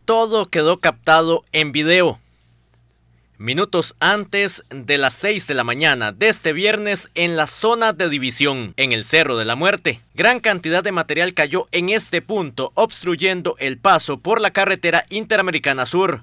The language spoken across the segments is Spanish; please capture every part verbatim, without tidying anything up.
Todo quedó captado en video. Minutos antes de las seis de la mañana de este viernes en la zona de División, en el Cerro de la Muerte. Gran cantidad de material cayó en este punto, obstruyendo el paso por la carretera Interamericana Sur.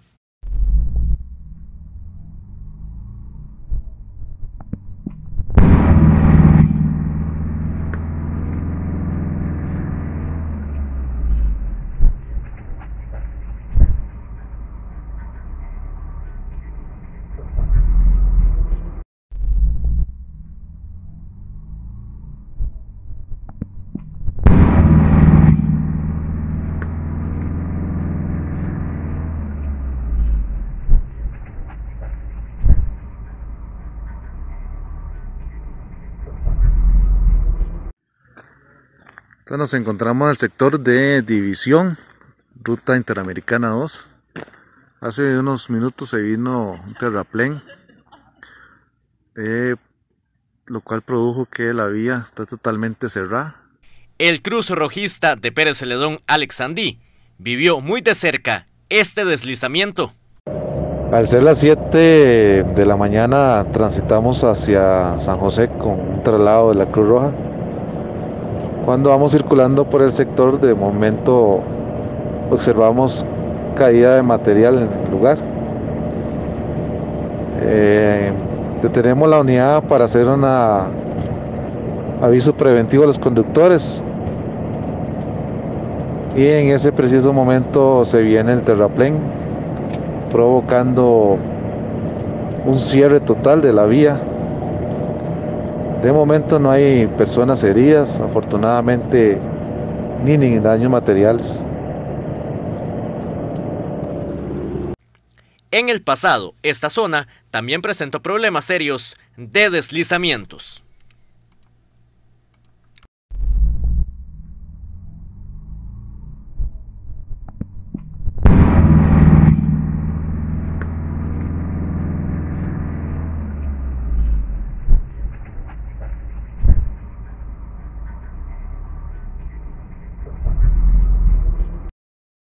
Entonces nos encontramos en el sector de División, ruta Interamericana dos. Hace unos minutos se vino un terraplén, eh, lo cual produjo que la vía está totalmente cerrada. El cruz rojista de Pérez Celedón, Alex Sandí, vivió muy de cerca este deslizamiento. Al ser las siete de la mañana transitamos hacia San José con un traslado de la Cruz Roja. Cuando vamos circulando por el sector, de momento observamos caída de material en el lugar. Eh, detenemos la unidad para hacer un aviso preventivo a los conductores. Y en ese preciso momento se viene el terraplén, provocando un cierre total de la vía. De momento no hay personas heridas, afortunadamente, ni, ni daños materiales. En el pasado, esta zona también presentó problemas serios de deslizamientos.